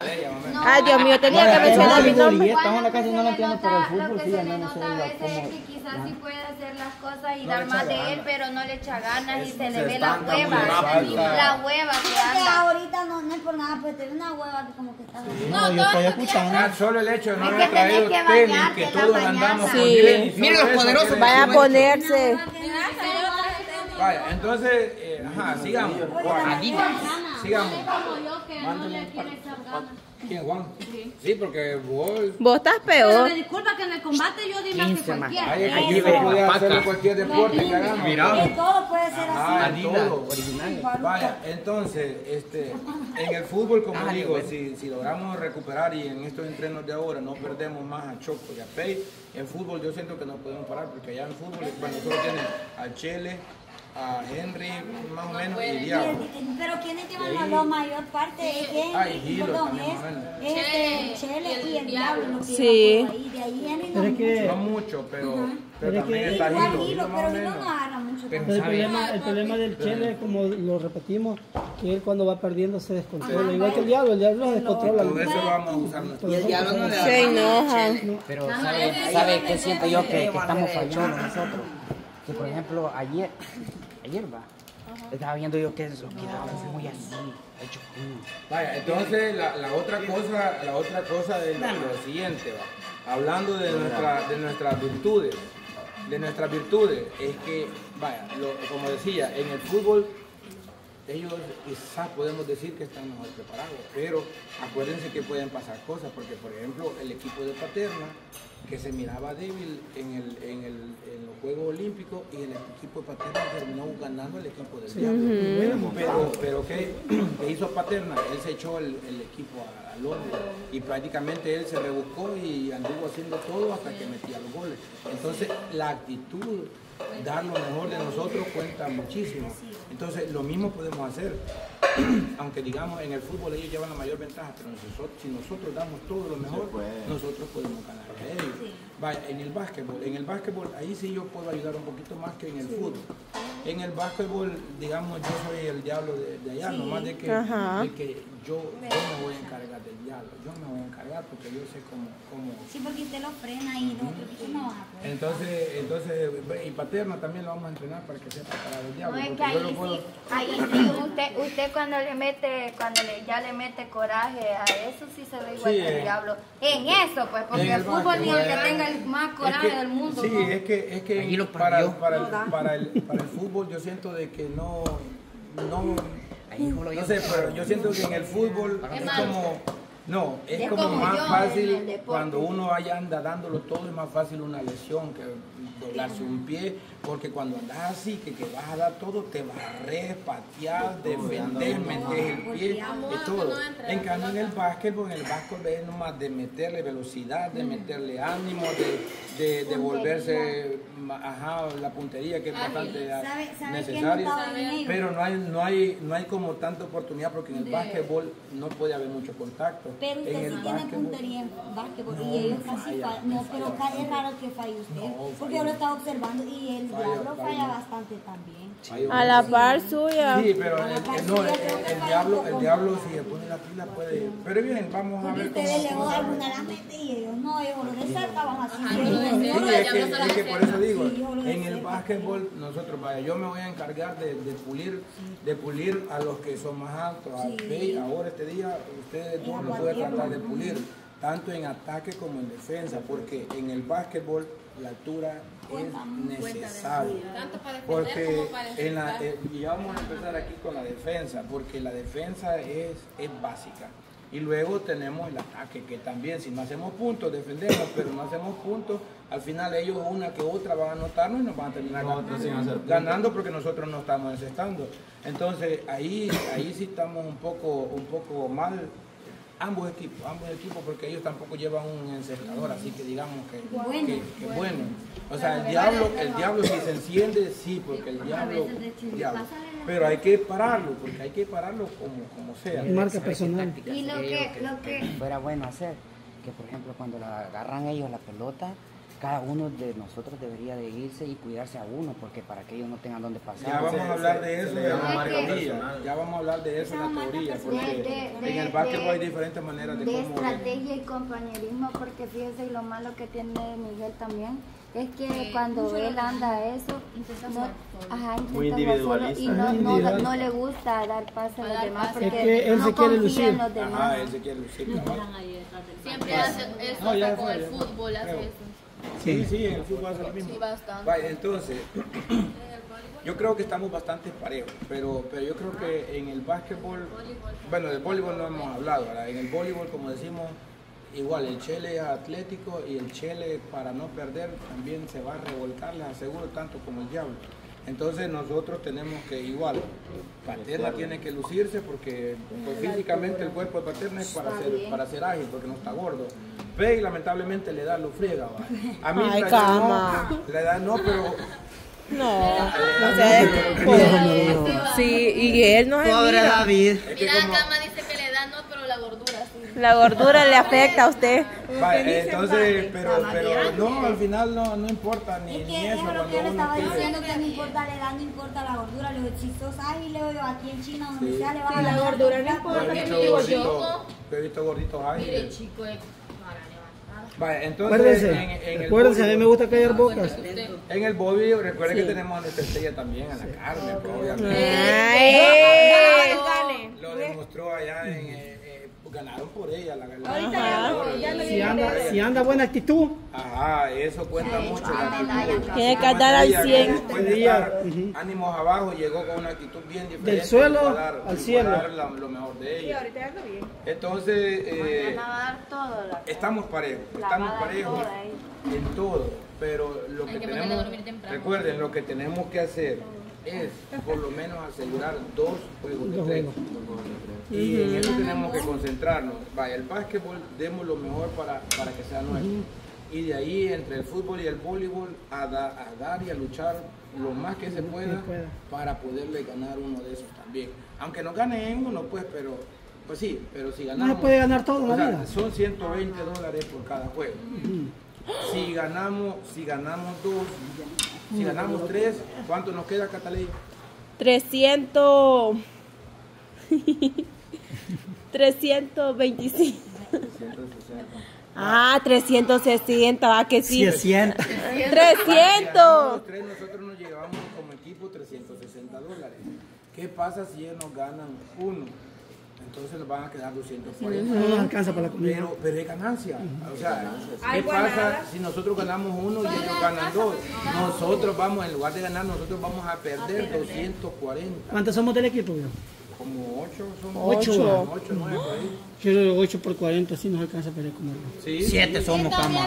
Ay, Dios mío, tenía que mencionar mi nombre. Estamos en la casa y no lo entiendo, pero el fútbol sí, se no le sé nota a veces es que quizás sí puede hacer las cosas y dar más de él, pero no le echa ganas y se le ve la hueva. La hueva que anda. Ahorita no es por nada, pues tiene una hueva que como que está... No, yo estoy escuchando. Solo el hecho de no Es haber que tenés traído que tenis, bañarte que en la todos mañana. andamos con Sí. tenis. Miren los poderosos, Vaya a ponerse. Vaya, entonces, sigamos. Sigamos. Como yo que no le quiere echar ganas. ¿Quién, Juan? Sí, porque vos... Vos estás Pero peor. me disculpa que en el combate yo di más que 15 más. cualquiera. Ay, es que aquí se puede hacer cualquier deporte que hagamos. Mira. Que todo puede ser así. Todo. Vaya, entonces, en el fútbol, como digo, si logramos recuperar y en estos entrenos de ahora no perdemos más a Choco y a Pei, en fútbol yo siento que no podemos parar, porque allá en fútbol, bueno, solo tienen a Chele, a Henry, más o menos, y Diablo. Pero quienes llevan la mayor parte de Henry, perdón, es Chele y el Diablo. Lo que Sí. ahí. De ahí Henry Pero es que No mucho, pero Pero es también que- está igual Hilo. Hilo, Más pero o Hilo menos. no agarra mucho. Pero tampoco. el problema del Chele, como lo repetimos, que él cuando va perdiendo se descontrola. Igual que el diablo se descontrola. Todo eso lo vamos a usar nosotros. Y el diablo no le da Se ganas. enojan. Pero ¿sabe qué siento yo que estamos falchones nosotros? Que por ejemplo ayer va, estaba viendo yo que eso quedaba muy así, hecho Vaya, entonces la otra cosa es lo siguiente, va. Hablando de nuestras virtudes, es que, vaya, como decía, en el fútbol ellos quizás podemos decir que están mejor preparados, pero acuérdense que pueden pasar cosas, porque por ejemplo el equipo de Paterna, que se miraba débil en los Juegos Olímpicos, y el equipo de Paterna terminó ganando el equipo del Diablo. Pero ¿qué hizo Paterna? Él se echó el equipo al hombro y prácticamente él se rebuscó y anduvo haciendo todo hasta que metía los goles. Entonces la actitud, dar lo mejor de nosotros cuenta muchísimo. Entonces lo mismo podemos hacer. Aunque digamos en el fútbol ellos llevan la mayor ventaja, pero si nosotros damos todo lo mejor, nosotros podemos ganar a ellos. Vaya, en el básquetbol ahí sí yo puedo ayudar un poquito más que en el fútbol. En el básquetbol, digamos, yo soy el diablo de allá, nomás de que yo me voy a encargar del diablo, yo me voy a encargar porque yo sé cómo. Sí, porque usted lo frena y nosotros no va a poder. Entonces, y Paterna también lo vamos a entrenar para que sepa parar el diablo. No, es que porque yo lo ahí puedo- sí, usted cuando ya le mete coraje a eso, sí se ve igual Sí, que el diablo. En eso, pues, porque en el el fútbol ni el que básquetbol. tenga el más coraje del mundo. Sí, ¿no? es que Ahí lo para perdió. el fútbol yo siento de que no ahí sé, pero yo siento que en el fútbol es como, no, es como como más yo en el fácil deporte. cuando uno vaya anda dándolo todo, es más fácil una lesión que doblarse un pie, porque cuando andas así, que vas a dar todo, te barres, patear, defender, meter el pie y todo. En cambio en el básquetbol es nomás de meterle velocidad, de meterle ánimo, de volverse la puntería que es bastante ¿Sabe qué he necesaria, notado en ellos? pero no hay como tanta oportunidad, porque en el básquetbol no puede haber mucho contacto. Pero En usted el sí tiene básquetbol- puntería en básquetbol y ellos casi fallan. No, pero es raro que falle usted. Porque yo lo estaba observando y el diablo falla bastante también. A la par suya. Sí, pero el diablo si se pone la pila puede. Pero bien, vamos a Porque ver cómo. ustedes luego alguna la mete y ellos no, ellos lo de cerca van así. Sí, es que por eso digo, Sí, yo lo en sé. el básquetbol nosotros, vaya, yo me voy a encargar de pulir a los que son más altos. Ve, ahora este día ustedes dos lo pueden tratar de pulir, tanto en ataque como en defensa, porque en el básquetbol la altura es necesaria. Tanto para defender Porque como para y vamos a empezar aquí con la defensa, porque la defensa es básica. Y luego tenemos el ataque, que también si no hacemos puntos, defendemos, pero no hacemos puntos, al final ellos una que otra van a anotarnos y nos van a terminar ganando porque nosotros no estamos encestando. Entonces ahí sí estamos un poco mal. Ambos equipos, porque ellos tampoco llevan un encestador, así que digamos que bueno. O sea, el diablo si se enciende, sí, porque el diablo, pero hay que pararlo, como sea. Marca personal. Y lo que fuera bueno hacer, que por ejemplo cuando la agarran ellos la pelota, cada uno de nosotros debería de irse y cuidarse a uno, porque para que ellos no tengan dónde pasar. Ya vamos a hablar de eso en la llama teoría. Ya vamos a hablar de eso en la teoría, porque en el básquetbol hay diferentes maneras de de cómo... estrategia y compañerismo, porque fíjese, y lo malo que tiene Miguel también es que cuando él anda eso, Muy intenta jugar solo y individualista. no le gusta dar pase a los demás porque Es que él no se quiere confía lucir. en los demás. Ajá, él se quiere lucir. cabal. Siempre hace eso, No, ya hasta con fue, el ya fue. fútbol hace Creo. eso. Sí, en el fútbol hace lo mismo. Sí, bastante. Vaya, entonces, yo creo que estamos bastante parejos, pero yo creo que en el básquetbol, bueno, del voleibol no hemos hablado, ¿verdad? En el voleibol, como decimos, igual el Chele es atlético y el Chele, para no perder, también se va a revolcar, les aseguro, tanto como el Diablo. Entonces nosotros tenemos que igual, Paterna tiene que lucirse porque pues, físicamente el cuerpo de Paterna es para ser ágil, porque no está gordo. Pero lamentablemente le da lo friega, ¿va? A mí Ay, la cama. no, le da no, pero No sé. Sí, y él no se Pobre mira. David. es que Mira, como... Cama dice que le da no, pero la gordura sí. La gordura le afecta a usted. Vaya, entonces, pero no, al final no importa ni, Es ni que eso es lo cuando que yo le uno estaba quiere. diciendo, que no importa la edad, no importa la gordura, los hechizos ágiles, aquí en China, donde Sí. sea, le van a La ganar gordura no con importa. Yo he Porque visto mire, gorditos, yo he visto gorditos Mire, ágiles. chico, es para levantar. Vaya, entonces en el Acuérdense, a mí me voleibol- gusta callar bocas. En el bobby, recuerden que tenemos a nuestra estrella también, a la Carmen, pues, obviamente. Ay. Lo demostró allá ganaron por ella la Si anda buena actitud, Ajá, eso cuenta mucho. La actitud. Tiene que andar al 100. Después de estar ánimos abajo, llegó con una actitud bien diferente. Del suelo fue a dar- al fue cielo. a dar lo mejor de ella. Entonces, Van a dar todo. estamos parejos, en todo, pero lo que Hay que ponerle a tenemos, dormir temprano. recuerden, lo que tenemos que hacer es por lo menos asegurar 2 juegos de 3. Y en eso tenemos que concentrarnos. Vaya, el básquetbol demos lo mejor para que sea nuestro. Y de ahí, entre el fútbol y el voleibol, a dar y a luchar lo más que se pueda para poderle ganar uno de esos también. Aunque no gane en uno, pues, pero sí, pero si ganamos... no puede ganar todo en o la sea, vida. son $120 por cada juego. Si ganamos 2, si ganamos 3, ¿cuánto nos queda, Catalina? 300. 325. 160. Ah, 360, va que sí. 600. 300. Los 3 nosotros nos llevamos como equipo $360. ¿Qué pasa si ellos nos ganan 1? Entonces nos van a quedar 240. no nos alcanza para la comida. Pero es ganancia. O sea, ¿qué pasa si nosotros ganamos 1 y ellos ganan 2? Nosotros vamos, en lugar de ganar, nosotros vamos a perder 240. ¿Cuántos somos del equipo? Vio? Como 8 somos. 8. 8, 9 por ahí. Quiero 8 por 40, así nos alcanza para ir a comer. Sí. 7 somos, Cama.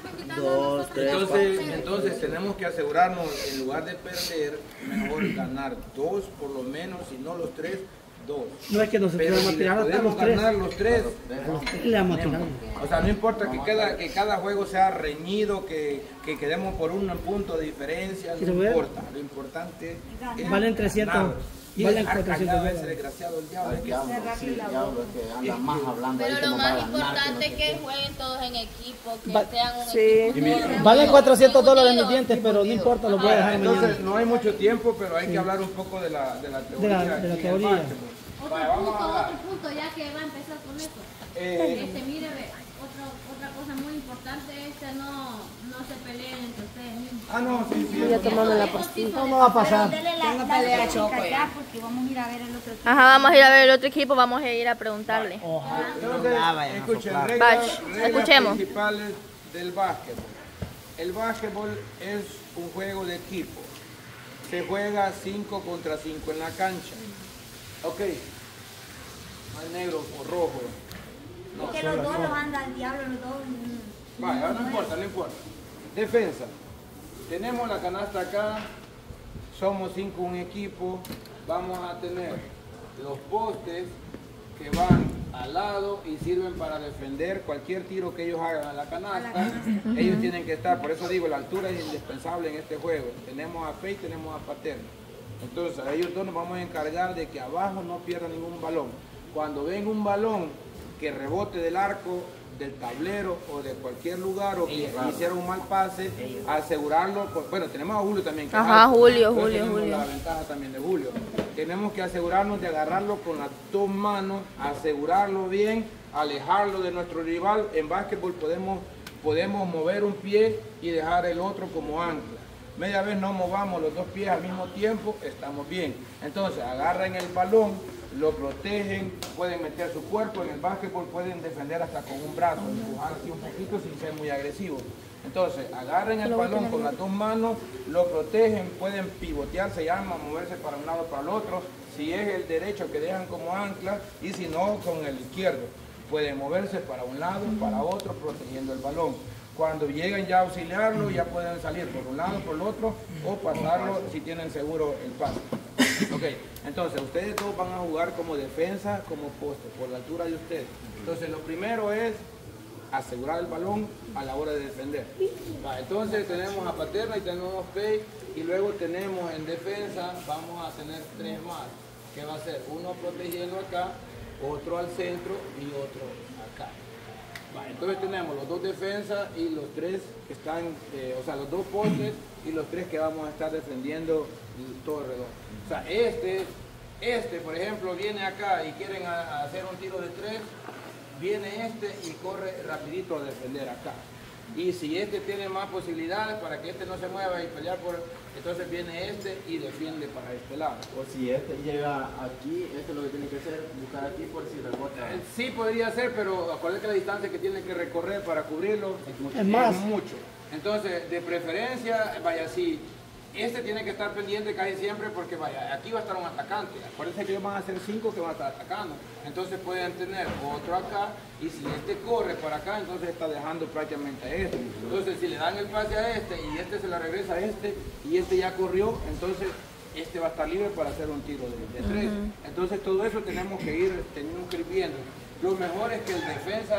Entonces tenemos que asegurarnos, en lugar de perder, mejor ganar 2 por lo menos, si no los 3, 2. No es que nosotros Pero vamos a si le tirar hasta podemos los 3. ganar los 3, Le vamos a tirar. o sea, no importa que cada juego sea reñido, que quedemos por un punto de diferencia, no Quiero ver. importa. Lo importante es Valen 300. ganar. Y Valen dejar 400 callado a ese dólares. desgraciado el diablo. que anda más hablando ahí Pero lo como más para ganar, importante que es que jueguen todos en equipo, que Va- sean un sí. equipo. Valen $400 mis dientes, pero no importa, los voy a dejar mañana. Entonces, no hay mucho tiempo, pero hay que hablar un poco de la teoría. de la aquí en el teoría. básquetbol. Vaya, vamos a hablar. Otro punto, ya que va a empezar con eso. Mire, ve, otra cosa muy importante es que no se peleen entre ustedes mismos. Ah, no, sí, sí. Ya tomamos la pastilla. No va a pasar. Dele la pelea choco ya, porque vamos a ir a ver el otro equipo. Ajá, vamos a ir a ver el otro equipo, vamos a ir a preguntarle. Entonces, vayan a escuchen, soplar. reglas Escuchemos. principales del básquetbol. El básquetbol es un juego de equipo. Se juega 5 contra 5 en la cancha. Ok. No hay negro o rojo. Es que los dos los anda el diablo, los dos. Vaya, no importa, no importa. Defensa. Tenemos la canasta acá. Somos 5 un equipo. Vamos a tener los postes que van al lado y sirven para defender cualquier tiro que ellos hagan a la canasta. Ellos tienen que estar, por eso digo, la altura es indispensable en este juego. Tenemos a Fe y tenemos a Paterno. Entonces, a ellos dos nos vamos a encargar de que abajo no pierdan ningún balón. Cuando ven un balón que rebote del arco, del tablero o de cualquier lugar o que hiciera un mal pase, asegurarlo. Bueno, tenemos a Julio también. Ajá, Julio. La ventaja también de Julio. Tenemos que asegurarnos de agarrarlo con las dos manos, asegurarlo bien, alejarlo de nuestro rival. En básquetbol podemos mover un pie y dejar el otro como ancla. Media vez no movamos los dos pies al mismo tiempo, estamos bien. Entonces agarran el balón, lo protegen, pueden meter su cuerpo. En el básquetbol pueden defender hasta con un brazo, empujar así un poquito sin ser muy agresivo. Entonces agarren el balón con las dos manos, lo protegen, pueden pivotear, se llama, moverse para un lado para el otro. Si es el derecho que dejan como ancla y si no con el izquierdo. Pueden moverse para un lado, para otro, protegiendo el balón. Cuando lleguen ya a auxiliarlo, ya pueden salir por un lado, por el otro, o pasarlo si tienen seguro el pase. Ok, entonces ustedes todos van a jugar como defensa, como poste, por la altura de ustedes. Entonces lo primero es asegurar el balón a la hora de defender. Entonces tenemos a Paterna y tenemos Pei, y luego tenemos en defensa, vamos a tener tres más, que va a ser uno protegiendo acá, otro al centro y otro acá. Entonces tenemos los dos defensas y los tres que están, o sea, los dos postes y los tres que vamos a estar defendiendo todo alrededor. O sea, este, por ejemplo, viene acá y quieren hacer un tiro de tres, viene este y corre rapidito a defender acá. Y si este tiene más posibilidades para que este no se mueva y pelear por... Entonces viene este y defiende para este lado. O si este llega aquí, esto es lo que tiene que hacer, buscar aquí por si rebota. Sí podría ser, pero acuérdense que la distancia que tiene que recorrer para cubrirlo es más. mucho. Entonces, de preferencia, vaya, si este tiene que estar pendiente casi siempre porque vaya, aquí va a estar un atacante. Acuérdense que ellos van a ser 5 que van a estar atacando. Entonces pueden tener otro acá y si este corre para acá, entonces está dejando prácticamente a este. Entonces si le dan el pase a este y este se la regresa a este y este ya corrió, entonces este va a estar libre para hacer un tiro de tres. Entonces todo eso tenemos que ir viendo. Lo mejor es que el defensa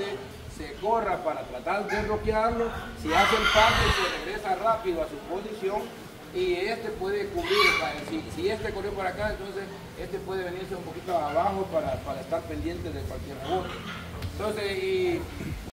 se corra para tratar de bloquearlo. Si hace el pase se regresa rápido a su posición y este puede cubrir. Si este corrió para acá, entonces este puede venirse un poquito abajo para estar pendiente de cualquier rebote. Entonces,